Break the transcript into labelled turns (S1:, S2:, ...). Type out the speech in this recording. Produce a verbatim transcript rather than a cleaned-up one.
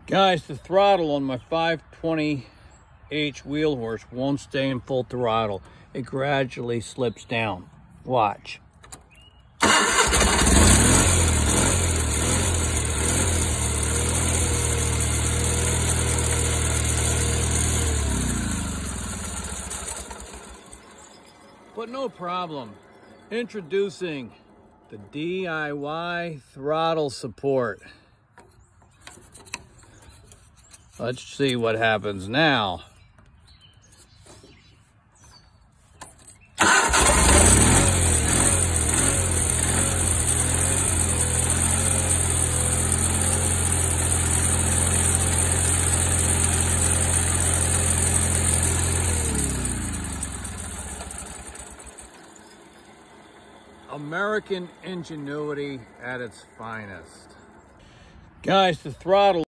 S1: Guys, the throttle on my five twenty H wheel horse won't stay in full throttle. It gradually slips down. Watch. But no problem. Introducing the D I Y throttle support. Let's see what happens now. American ingenuity at its finest. Guys, the throttle